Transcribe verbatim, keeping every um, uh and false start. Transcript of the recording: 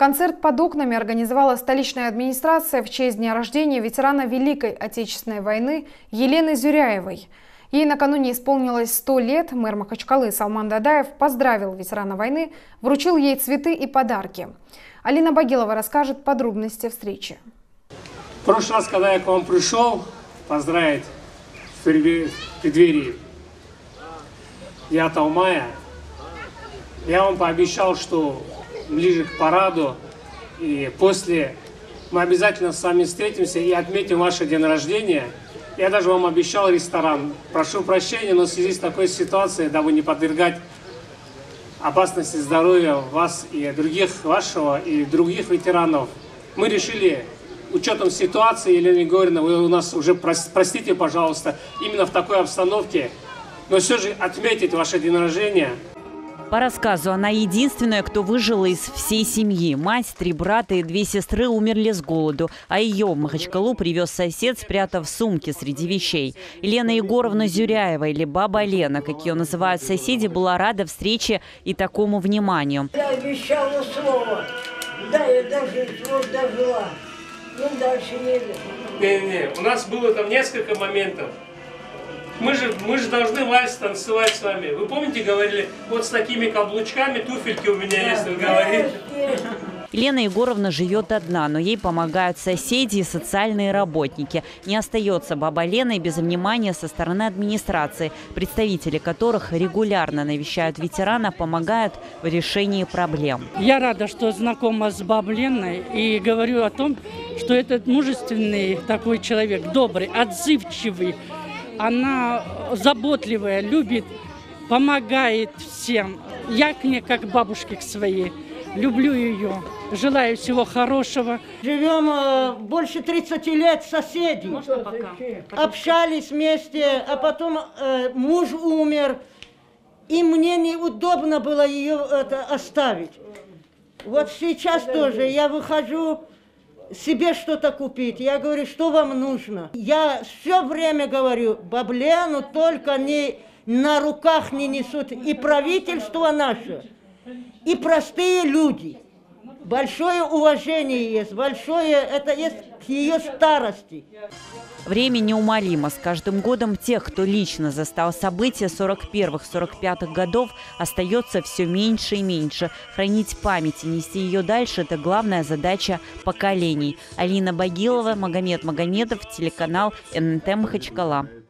Концерт под окнами организовала столичная администрация в честь дня рождения ветерана Великой Отечественной войны Елены Зюряевой. Ей накануне исполнилось сто лет. Мэр Махачкалы Салман Дадаев поздравил ветерана войны, вручил ей цветы и подарки. Алина Багилова расскажет подробности встречи. В прошлый раз, когда я к вам пришел поздравить в преддверии девятого мая, я вам пообещал, что ближе к параду и после мы обязательно с вами встретимся и отметим ваше день рождения. Я даже вам обещал ресторан. Прошу прощения, но в связи с такой ситуацией, дабы не подвергать опасности здоровья вас и других, вашего и других ветеранов, мы решили, учетом ситуации, Елена Егоровна, вы у нас уже, простите, пожалуйста, именно в такой обстановке, но все же отметить ваше день рождения. По рассказу, она единственная, кто выжила из всей семьи. Мать, три брата и две сестры умерли с голоду, а ее в Махачкалу привез сосед, спрятав сумки среди вещей. Елена Егоровна Зюряева, или Баба Лена, как ее называют соседи, была рада встрече и такому вниманию. Я обещала слово. Да, я дожить, вот дожила. Ну, дальше не... Не-не, у нас было там несколько моментов. Мы же, мы же должны вальс танцевать с вами. Вы помните, говорили, вот с такими каблучками туфельки у меня есть, вы говорите? Елена Егоровна живет одна, но ей помогают соседи и социальные работники. Не остается Баба Лена и без внимания со стороны администрации, представители которых регулярно навещают ветерана, помогают в решении проблем. Я рада, что знакома с Бабой Леной и говорю о том, что этот мужественный такой человек, добрый, отзывчивый. Она заботливая, любит, помогает всем. Я к ней как бабушке к своей. Люблю ее. Желаю всего хорошего. Живем э, больше тридцати лет соседи. Можно пока? Общались вместе, а потом э, муж умер. И мне неудобно было ее это, оставить. Вот сейчас тоже я выхожу себе что-то купить. Я говорю, что вам нужно? Я все время говорю, Бабу Лену только не на руках не несут и правительство наше, и простые люди. Большое уважение есть, большое, это есть к ее старости. Время неумолимо. С каждым годом тех, кто лично застал события сорок первых — сорок пятых годов, остается все меньше и меньше. Хранить память и нести ее дальше – это главная задача поколений. Алина Багилова, Магомед Магомедов, телеканал эн эн тэ Махачкала.